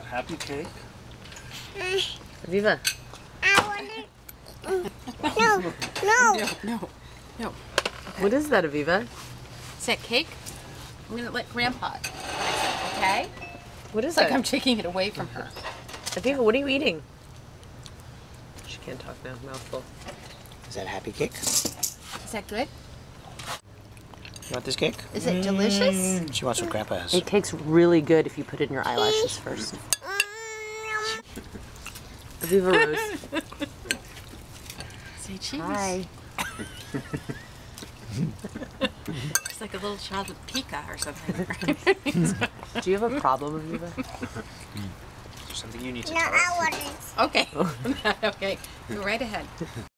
happy cake? Aviva. I want it. No. No. Okay. What is that, Aviva? Is that cake? I'm gonna let Grandpa. Okay? What is It's like that? I'm taking it away from her. Aviva, what are you eating? She can't talk now. Mouthful. Is that happy cake? Is that good? You want this cake? Is it delicious? She wants what Grandpa has. It tastes really good if you put it in your eyelashes first. Aviva Rose. Say cheese. Hi. It's like a little child with pica or something. Right? Do you have a problem, Aviva? Something you need to No, tell I us? want it. Okay. Okay. Go right ahead.